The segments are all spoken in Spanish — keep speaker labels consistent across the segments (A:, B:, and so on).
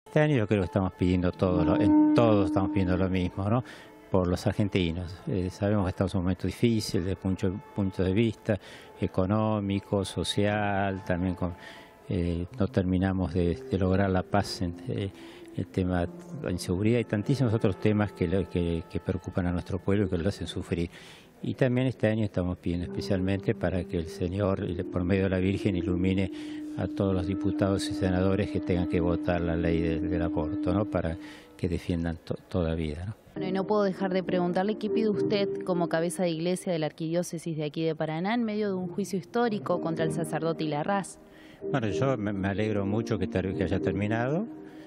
A: Este año yo creo que estamos pidiendo todo, en todos estamos pidiendo lo mismo, ¿no? Por los argentinos. Sabemos que estamos en un momento difícil desde el punto de vista económico, social, también no terminamos de lograr la paz en el tema de la inseguridad y tantísimos otros temas que preocupan a nuestro pueblo y que lo hacen sufrir. Y también este año estamos pidiendo especialmente para que el Señor, por medio de la Virgen, ilumine a todos los diputados y senadores que tengan que votar la ley del aborto, ¿no? Para que defiendan toda vida, ¿no?
B: Bueno, y no puedo dejar de preguntarle qué pide usted como cabeza de iglesia de la arquidiócesis de aquí de Paraná en medio de un juicio histórico contra el sacerdote Larraz.
A: Bueno, yo me alegro mucho que haya terminado.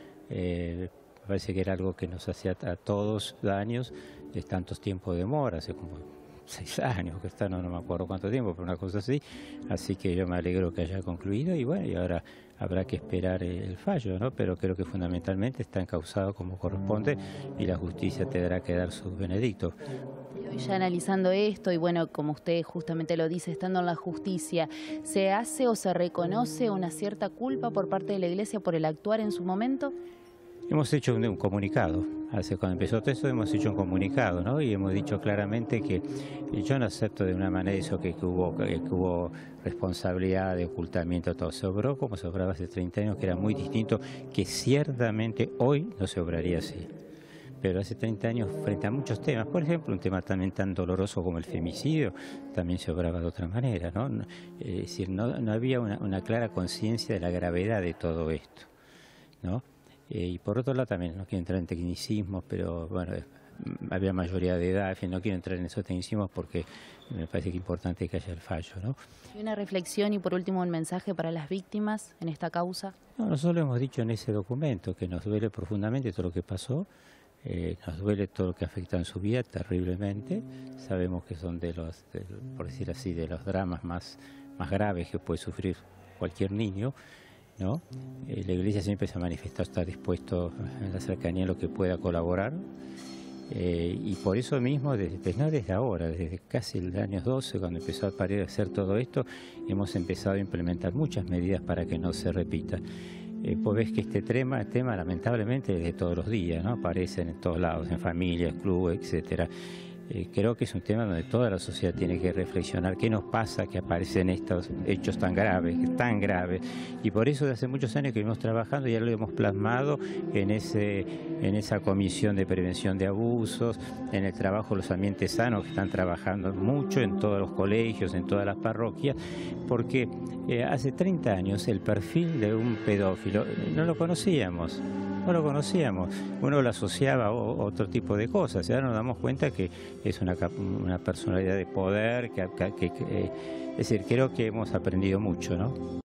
A: Me parece que era algo que nos hacía a todos daños, de tantos tiempos de demora, hace como 6 años que está, no me acuerdo cuánto tiempo, pero una cosa así que yo me alegro que haya concluido y bueno, y ahora habrá que esperar el fallo, ¿no? Pero creo que fundamentalmente está encausado como corresponde y la justicia tendrá que dar su veredicto.
B: Y hoy ya analizando esto y bueno, como usted justamente lo dice, estando en la justicia, ¿se hace o se reconoce una cierta culpa por parte de la iglesia por el actuar en su momento?
A: Hemos hecho un comunicado, cuando empezó todo esto hemos hecho un comunicado, ¿no? Y hemos dicho claramente que yo no acepto de una manera eso que hubo responsabilidad de ocultamiento, todo se obró como se obraba hace 30 años, que era muy distinto, que ciertamente hoy no se obraría así. Pero hace 30 años, frente a muchos temas, por ejemplo, un tema también tan doloroso como el femicidio, también se obraba de otra manera, ¿no? Es decir, no había una clara conciencia de la gravedad de todo esto, ¿no? Y por otro lado también, no quiero entrar en tecnicismos, pero bueno, había mayoría de edad, en fin, no quiero entrar en esos tecnicismos porque me parece que es importante que haya el fallo, ¿no?
B: ¿Y una reflexión y por último un mensaje para las víctimas en esta causa?
A: No, nosotros hemos dicho en ese documento que nos duele profundamente todo lo que pasó, nos duele todo lo que afecta en su vida terriblemente, sabemos que son por decir así, de los dramas más graves que puede sufrir cualquier niño, ¿no? La Iglesia siempre se ha manifestado estar dispuesto en la cercanía a lo que pueda colaborar y por eso mismo, no desde ahora, desde casi el año 12, cuando empezó a aparecer todo esto, hemos empezado a implementar muchas medidas para que no se repita. Pues ves que este tema lamentablemente es de todos los días, ¿no? Aparecen en todos lados, en familias, clubes, etcétera. Creo que es un tema donde toda la sociedad tiene que reflexionar qué nos pasa que aparecen estos hechos tan graves, y por eso desde hace muchos años que venimos trabajando, ya lo hemos plasmado en esa comisión de prevención de abusos, en el trabajo de los ambientes sanos que están trabajando mucho en todos los colegios, en todas las parroquias, porque hace 30 años el perfil de un pedófilo no lo conocíamos. Uno lo asociaba a otro tipo de cosas, y ahora nos damos cuenta que es una personalidad de poder, es decir, creo que hemos aprendido mucho, ¿no?